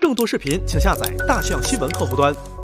更多视频请下载大象新闻客户端。